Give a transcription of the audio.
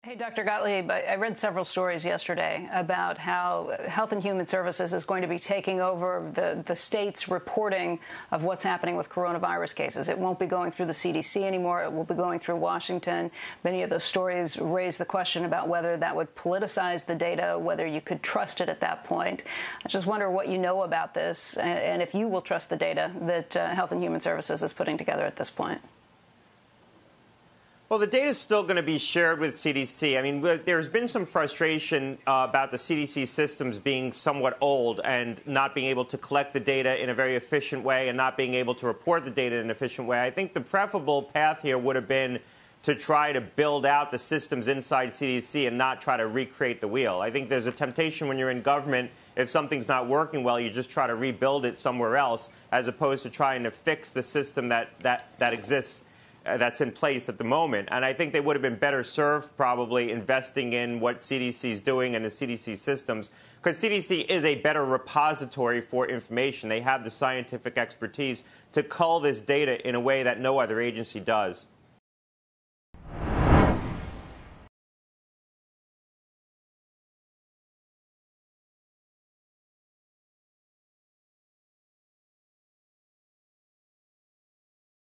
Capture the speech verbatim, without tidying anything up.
Hey, Doctor Gottlieb, I read several stories yesterday about how Health and Human Services is going to be taking over the, the state's reporting of what's happening with coronavirus cases. It won't be going through the C D C anymore. It will be going through Washington. Many of those stories raise the question about whether that would politicize the data, whether you could trust it at that point. I just wonder what you know about this and, and if you will trust the data that uh, Health and Human Services is putting together at this point. Well, the data is still going to be shared with C D C. I mean, there's been some frustration uh, about the C D C systems being somewhat old and not being able to collect the data in a very efficient way and not being able to report the data in an efficient way. I think the preferable path here would have been to try to build out the systems inside C D C and not try to recreate the wheel. I think there's a temptation when you're in government, if something's not working well, you just try to rebuild it somewhere else, as opposed to trying to fix the system that, that, that exists. Uh, that's in place at the moment. And I think they would have been better served probably investing in what C D C is doing and the C D C systems, because C D C is a better repository for information. They have the scientific expertise to cull this data in a way that no other agency does.